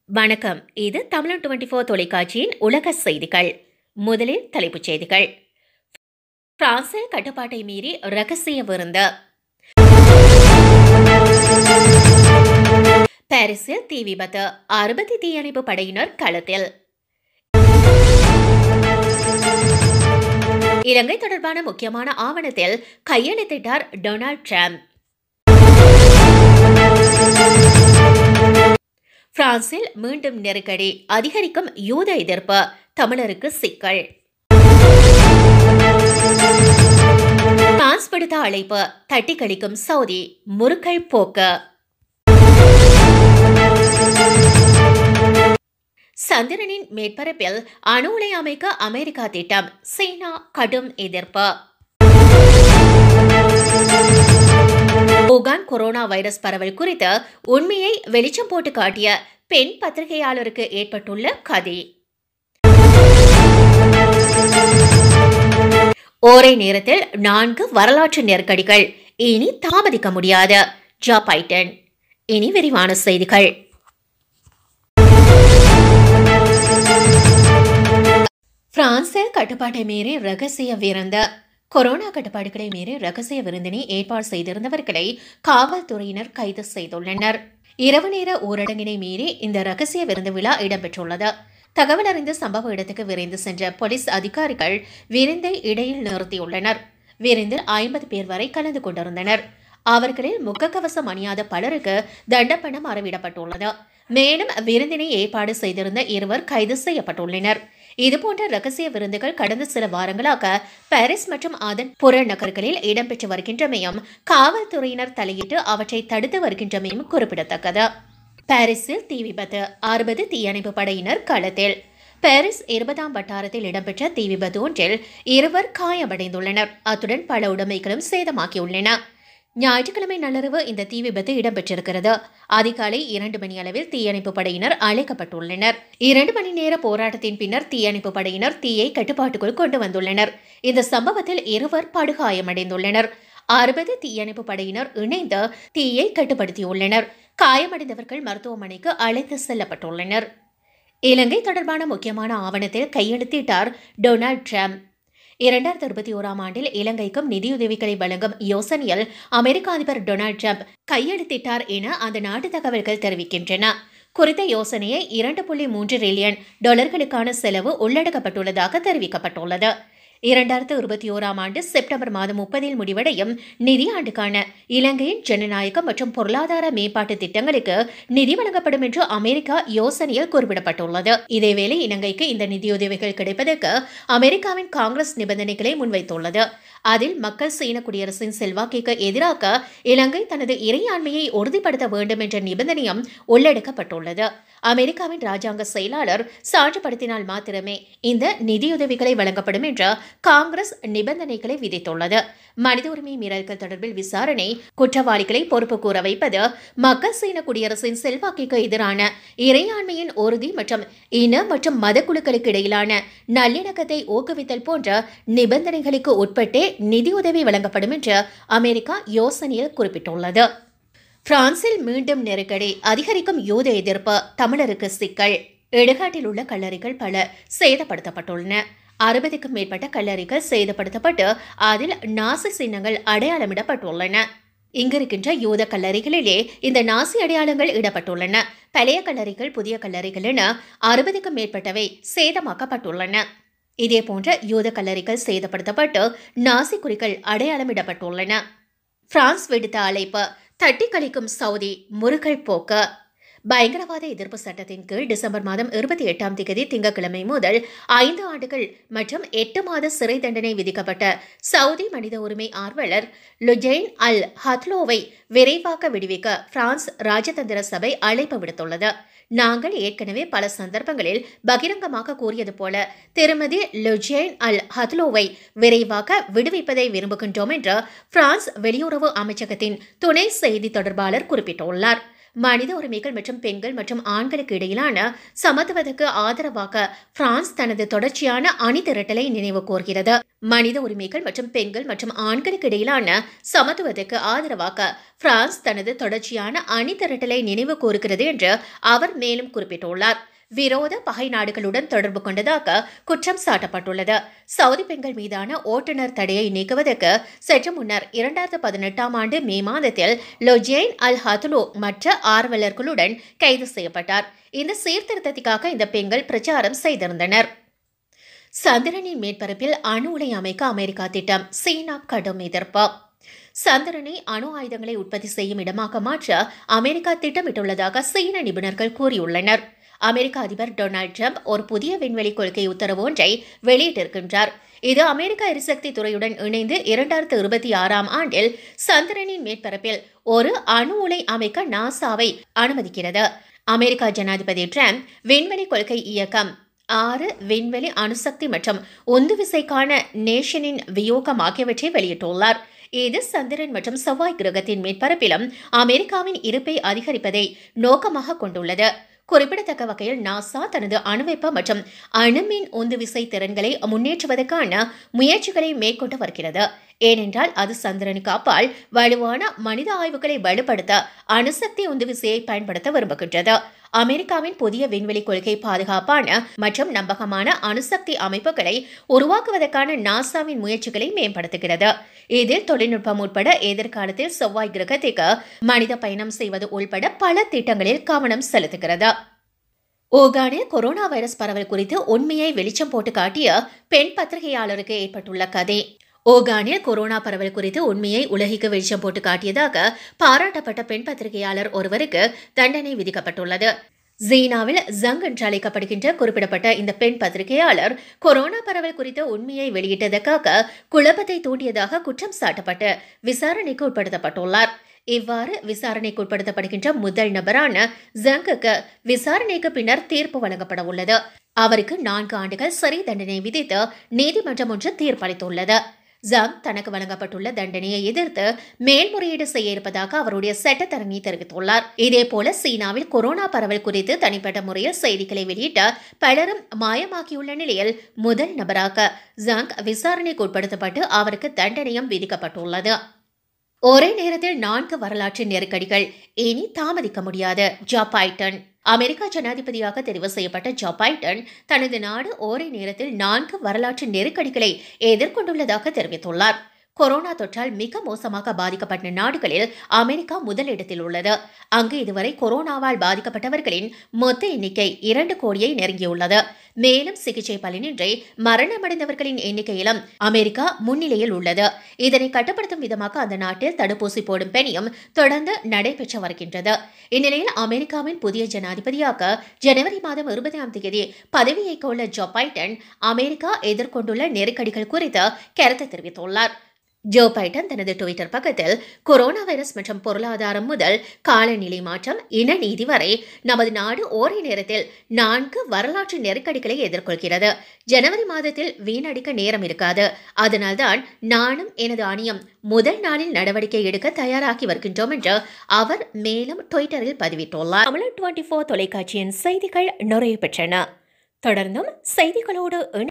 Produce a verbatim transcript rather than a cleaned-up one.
வணக்கம். இது தமிழ் இருபத்தி நான்கு தொலைக்காட்சியின் உலக செய்திகள். முதலில் தலைப்புச் செய்திகள். பிரான்சில் கட்டுப்பாட்டை மீறி ரகசிய விருந்து. பாரிஸில் தீ விபத்து. அறுபது தீயணைப்பு படையினர் களத்தில். இலங்கை தொடர்பான முக்கியமான ஆவணத்தில் கையெழுத்திட்டார் டொனால்ட் ட்ரம்ப். பிரான்சில் மீண்டும் நெருக்கடி. அதிகரிக்கும் யூத எதிர்ப்பு. தமிழருக்கு சிக்கல். பிரான்ஸ் விடுத்த அழைப்பு. தட்டி கழிக்கும் சவுதி. முறுக்கல் போக்கு. சந்திரனின் மேற்பரப்பில் அணு உலை அமைக்க அமெரிக்கா திட்டம். சீனா கடும் எதிர்ப்பு. வுகான் கொரோனா வைரஸ் பரவல் குறித்து உண்மையை வெளிச்சம் போட்டு காட்டிய பெண் பத்திரிகையாளருக்கு ஏற்பட்டுள்ள கதி. ஒரே நேரத்தில் நான்கு வரலாற்று நெருக்கடிகள். இனி தாமதிக்க முடியாது. Joe Biden. இனி விரிவான செய்திகள். பிரான்சில் கட்டுப்பாட்டை மீறி ரகசிய விருந்து. கொரோனா கட்டுப்பாடுகளை மீறி ரகசிய விருந்தினை ஏற்பாடு செய்திருந்தவர்களை காவல்துறையினர் கைது செய்துள்ளனர். இரவு நேர ஊரடங்கினை மீறி இந்த ரகசிய விருந்து விழா இடம்பெற்றுள்ளது. தகவல் அறிந்த சம்பவ இடத்துக்கு விரைந்து சென்ற போலீஸ் அதிகாரிகள் விருந்தை இடையில் நிறுத்தியுள்ளனர். விருந்தில் ஐம்பது பேர் வரை கலந்து கொண்டிருந்தனர். அவர்களில் முகக்கவசம் அணியாத பலருக்கு தண்டப்பணம் அறவிடப்பட்டுள்ளது. மேலும் விருந்தினை ஏற்பாடு செய்திருந்த இருவர் கைது செய்யப்பட்டுள்ளனர். இதுபோன்ற ரகசிய விருந்துகள் கடந்த சில வாரங்களாக பாரிஸ் மற்றும் அதன் புறநகர்களில் இடம்பெற்று வருகின்றமையும் காவல்துறையினர் தலையிட்டு அவற்றை தடுத்து வருகின்றமையும் குறிப்பிடத்தக்கது. பாரிஸில் தீ விபத்து. அறுபது தீயணைப்பு படையினர் களத்தில். பாரிஸ் இருபதாம் வட்டாரத்தில் இடம்பெற்ற தீ விபத்து ஒன்றில் இருவர் காயமடைந்துள்ளனர். அத்துடன் பல உடைமைகளும் சேதமாக்கியுள்ளன. ஞாயிற்றுக்கிழமை நள்ளிரவு இந்த தீ விபத்து இடம்பெற்றிருக்கிறது. அதிகாலை இரண்டு மணி அளவில் தீயணைப்பு படையினர் அழைக்கப்பட்டுள்ளனர். இரண்டு மணி நேர போராட்டத்தின் பின்னர் தீயணைப்பு படையினர் தீயை கட்டுப்பாட்டுக்குள் கொண்டு வந்துள்ளனர். இந்த சம்பவத்தில் இருவர் படுகாயமடைந்துள்ளனர். அறுபது தீயணைப்பு படையினர் இணைந்து தீயை கட்டுப்படுத்தியுள்ளனர். காயமடைந்தவர்கள் மருத்துவமனைக்கு அழைத்து செல்லப்பட்டுள்ளனர். இலங்கை தொடர்பான முக்கியமான ஆவணத்தில் கையெழுத்திட்டார் டொனால்ட் ட்ரம்ப். இரண்டாயிரத்தி இருபத்தி ஓராம் ஆண்டில் இலங்கைக்கும் நிதியுதவிகளை வழங்கும் யோசனையில் அமெரிக்க அதிபர் டொனால்ட் ட்ரம்ப் கையெழுத்திட்டார் என அந்த நாட்டு தகவல்கள் தெரிவிக்கின்றன. குறித்த யோசனையை இரண்டு புள்ளி மூன்று டிரில்லியன் டாலர்களுக்கான செலவு உள்ளடக்கப்பட்டுள்ளதாக தெரிவிக்கப்பட்டுள்ளது. இரண்டாயிரத்து இருபத்தி ஓராம் ஆண்டு செப்டம்பர் மாதம் முப்பதில் முடிவடையும் நிதியாண்டுக்கான இலங்கையின் ஜனநாயகம் மற்றும் பொருளாதார மேம்பாட்டு திட்டங்களுக்கு நிதி வழங்கப்படும் என்று அமெரிக்கா யோசனையில் குறிப்பிடப்பட்டுள்ளது. இதேவேளை இலங்கைக்கு இந்த நிதியுதவிகள் கிடைப்பதற்கு அமெரிக்காவின் காங்கிரஸ் நிபந்தனைகளை முன்வைத்துள்ளது. அதில் மக்கள் சீன குடியரசின் செல்வாக்கிற்கு எதிராக இலங்கை தனது இறையாண்மையை உறுதிப்படுத்த வேண்டும் என்ற நிபந்தனையும் உள்ளடக்கப்பட்டுள்ளது. அமெரிக்காவின் ராஜாங்க செயலாளர் சான்றுபடுத்தினால் மாத்திரமே இந்த நிதியுதவிகளை வழங்கப்படும் என்ற காங்கிரஸ் நிபந்தனைகளை விதித்துள்ளது. மனித உரிமை மீறல்கள் தொடர்பில் விசாரணை, குற்றவாளிகளை பொறுப்பு கூற வைப்பது, மக்கள் சீன குடியரசின் செல்வாக்கிற்கு எதிரான இறையாண்மையின் உறுதி மற்றும் இன மற்றும் மத குழுக்களுக்கு இடையிலான நல்லிணக்கத்தை ஊக்குவித்தல் போன்ற நிபந்தனைகளுக்கு உட்பட்டே நிதியுதவி வழங்கப்படும் என்று அமெரிக்கா யோசனையில் குறிப்பிட்டுள்ளது. பிரான்சில் மீண்டும் நெருக்கடி. அதிகரிக்கும் யூத எதிர்ப்பு. தமிழருக்கு சிக்கல். இடுகாட்டில் உள்ள கல்லறைகள் பல சேதப்படுத்தப்பட்டுள்ளன. அறுபதுக்கும் மேற்பட்ட கல்லறைகள் சேதப்படுத்தப்பட்டு அதில் நாசி சின்னங்கள் அடையாளமிடப்பட்டுள்ளன. இங்கிருக்கின்ற யூத கல்லறைகளிலே இந்த நாசி அடையாளங்கள் இடப்பட்டுள்ளன. பழைய கல்லறைகள், புதிய கல்லறைகள் என அறுபதுக்கும் மேற்பட்டவை சேதமாக்கப்பட்டுள்ளன. இதேபோன்ற யூத கல்லறைகள் சேதப்படுத்தப்பட்டு நாசி குறிகள் அடையாளமிடப்பட்டுள்ளன. பிரான்ஸ் விடுத்த அழைப்பு. தட்டி கழிக்கும் சவுதி. முறுகல் போக்கு. பயங்கரவாத எதிர்ப்பு சட்டத்தின் கீழ் டிசம்பர் மாதம் இருபத்தி எட்டாம் தேதி திங்கட்கிழமை முதல் ஐந்து ஆண்டுகள் மற்றும் எட்டு மாத சிறை தண்டனை விதிக்கப்பட்ட சவுதி மனித உரிமை ஆர்வலர் லுஜைன் அல் ஹத்லோவை விரைவாக விடுவிக்க பிரான்ஸ் ராஜதந்திர சபை அழைப்பு விடுத்துள்ளது. நாங்கள் ஏற்கனவே பல சந்தர்ப்பங்களில் பகிரங்கமாக கூறியது போல திருமதி லுஜைன் அல் ஹத்லோவை விரைவாக விடுவிப்பதை விரும்புகின்றோம் என்று பிரான்ஸ் வெளியுறவு அமைச்சகத்தின் துணை செய்தி தொடர்பாளர் குறிப்பிட்டுள்ளார். மனித உரிமைகள் மற்றும் பெண்கள் மற்றும் ஆண்களுக்கு இடையிலான சமத்துவத்துக்கு ஆதரவாக பிரான்ஸ் தனது தொடர்ச்சியான அணிதிரட்டலை நினைவு கூர்கிறது. மனித உரிமைகள் மற்றும் பெண்கள் மற்றும் ஆண்களுக்கு இடையிலான சமத்துவத்துக்கு ஆதரவாக பிரான்ஸ் தனது தொடர்ச்சியான அணிதிரட்டலை நினைவு கூறுகிறது என்று அவர் மேலும் குறிப்பிட்டுள்ளார். விரோத பகை நாடுகளுடன் தொடர்பு கொண்டதாக குற்றம் சாட்டப்பட்டுள்ளது. சவுதி பெண்கள் மீதான ஓட்டுநர் தடையை நீக்குவதற்கு சற்று முன்னர் இரண்டாயிரத்து பதினெட்டாம் ஆண்டு மே மாதத்தில் லொஜெயின் அல் ஹத்லோ மற்ற ஆர்வலர்களுடன் கைது செய்யப்பட்டார். இந்த சீர்திருத்தத்திற்காக இந்த பெண்கள் பிரச்சாரம் செய்திருந்தனர். சந்திரனின் மேற்பரப்பில் அணு உலை அமைக்க அமெரிக்கா திட்டம், சீனா கடும் எதிர்ப்பு. சந்திரனை அணு ஆயுதங்களை உற்பத்தி செய்யும் இடமாக மாற்ற அமெரிக்கா திட்டமிட்டுள்ளதாக சீன நிபுணர்கள் கூறியுள்ளனர். அமெரிக்க அதிபர் டொனால்டு டிரம்ப் ஒரு புதிய விண்வெளி கொள்கை உத்தரவு ஒன்றை வெளியிட்டிருக்கின்றார். இது அமெரிக்க எரிசக்தி துறையுடன் இணைந்து இரண்டாயிரத்து இருபத்தி ஆறாம் ஆண்டில் சந்திரனின் மேற்பரப்பில் ஒரு அணு உலை அமைக்க நாசாவை அனுமதிக்கிறது. அமெரிக்க ஜனாதிபதி டிரம்ப் விண்வெளி கொள்கை இயக்கம் ஆறு விண்வெளி அணுசக்தி மற்றும் உந்துவிசைக்கான நேஷனின் வியூகம் ஆகியவற்றை வெளியிட்டுள்ளார். இது சந்திரன் மற்றும் செவ்வாய் கிரகத்தின் மேற்பரப்பிலும் அமெரிக்காவின் இருப்பை அதிகரிப்பதை நோக்கமாக கொண்டுள்ளது. குறிப்பிடத்தக்க வகையில் நாசா தனது அணுவெப்ப மற்றும் அணுமின் உந்துவிசை திறன்களை முன்னேற்றுவதற்கான முயற்சிகளை மேற்கொண்டு வருகிறது. ஏனென்றால் அது சந்திரனுக்கு அப்பால் வலுவான மனித ஆய்வுகளை வலுப்படுத்த அணுசக்தி உந்துவிசையை பயன்படுத்த விரும்புகின்றது. அமெரிக்காவின் புதிய விண்வெளி கொள்கை பாதுகாப்பான மற்றும் நம்பகமான அணுசக்தி அமைப்புகளை உருவாக்குவதற்கான நாசாவின் முயற்சிகளை மேம்படுத்துகிறது. இதில் தொழில்நுட்பம் உட்பட எதிர்காலத்தில் செவ்வாய் கிரகத்திற்கு மனித பயணம் செய்வது உள்பட பல திட்டங்களில் கவனம் செலுத்துகிறது. ஊகானில் கொரோனா வைரஸ் பரவல் குறித்து உண்மையை வெளிச்சம் போட்டு காட்டிய பெண் பத்திரிகையாளருக்கு ஏற்பட்டுள்ள கதை. ஊகானில் கொரோனா பரவல் குறித்து உண்மையை உலகிற்கு வெளிச்சம் போட்டு காட்டியதாக பாராட்டப்பட்ட பெண் பத்திரிகையாளர் ஒருவருக்கு தண்டனை விதிக்கப்பட்டுள்ளது. சீனாவில் ஜங் என்று அழைக்கப்படுகின்ற குறிப்பிடப்பட்ட இந்த பெண் பத்திரிகையாளர் கொரோனா பரவல் குறித்த உண்மையை வெளியிட்டதற்காக குழப்பத்தை தூண்டியதாக குற்றம் சாட்டப்பட்டு விசாரணைக்கு உட்படுத்தப்பட்டுள்ளார். இவ்வாறு விசாரணைக்கு உட்படுத்தப்படுகின்ற முதல் நபரான ஜங்குக்கு விசாரணைக்கு பின்னர் தீர்ப்பு வழங்கப்பட உள்ளது. அவருக்கு நான்கு ஆண்டுகள் சிறை தண்டனை விதித்து நீதிமன்றம் ஒன்று தீர்ப்பளித்துள்ளது. ஜங் தனக்கு வழங்கப்பட்டுள்ள தண்டனையை எதிர்த்து மேல்முறையீடு செய்ய இருப்பதாக அவருடைய சட்டத்தரணி தெரிவித்துள்ளார். இதேபோல சீனாவில் கொரோனா பரவல் குறித்து தனிப்பட்ட முறையில் செய்திகளை வெளியிட்ட பலரும் மாயமாக்கியுள்ள நிலையில் முதல் நபராக ஜங் விசாரணைக்கு உட்படுத்தப்பட்டு அவருக்கு தண்டனையும் விதிக்கப்பட்டுள்ளது. ஒரே நேரத்தில் நான்கு வரலாற்று நெருக்கடிகள், இனி தாமதிக்க முடியாது. Joe Biden. அமெரிக்கா ஜனாதிபதியாக தெரிவு செய்யப்பட்ட ஜோ பைடன் தனது நாடு ஒரே நேரத்தில் நான்கு வரலாற்று நெருக்கடிகளை எதிர்கொண்டுள்ளதாக தெரிவித்துள்ளார். கொரோனா தொற்றால் மிக மோசமாக பாதிக்கப்பட்ட நாடுகளில் அமெரிக்கா முதலிடத்தில் உள்ளது. அங்கு இதுவரை கொரோனாவால் பாதிக்கப்பட்டவர்களின் மொத்த எண்ணிக்கை இரண்டு கோடியை நெருங்கியுள்ளது. மேலும் சிகிச்சை பலனின்றி மரணமடைந்தவர்களின் எண்ணிக்கையிலும் அமெரிக்கா முன்னிலையில் உள்ளது. இதனை கட்டுப்படுத்தும் விதமாக அந்த நாட்டில் தடுப்பூசி போடும் பணியும் தொடர்ந்து நடைபெற்று வருகின்றது. இந்நிலையில் அமெரிக்காவின் புதிய ஜனாதிபதியாக ஜனவரி மாதம் இருபதாம் தேதி பதவியேற்க உள்ள ஜோ பைடன் அமெரிக்கா எதிர்கொண்டுள்ள நெருக்கடிகள் குறித்து கருத்து தெரிவித்துள்ளார். ஜோ பைடன் தனது டுவிட்டர் பக்கத்தில் கொரோனா வைரஸ் மற்றும் பொருளாதாரம் முதல் காலநிலை மாற்றம், இன நீதி வரை நமது நாடு ஒரே நேரத்தில் நான்கு வரலாற்று நெருக்கடிகளை எதிர்கொள்கிறது. ஜனவரி மாதத்தில் வீணடிக்க நேரம் இருக்காது. அதனால்தான் நானும் எனது அணியும் முதல் நாளில் நடவடிக்கை எடுக்க தயாராகி வருகின்றோம் என்று அவர் மேலும் டுவிட்டரில் பதிவிட்டுள்ளார். தமிழ் இருபத்தி நான்கு தொலைக்காட்சியின் செய்திகள் நிறைவு பெற்றன. தொடர்ந்தும் செய்திகளோடு